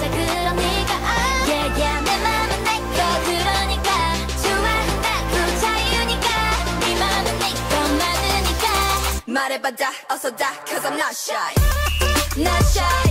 그러니까 yeah yeah 내 맘은 내거 그러니까 좋아한다고 자유니까 네 맘은 네거 많으니까 말해봐 다 어서 다 Cause I'm not shy Not shy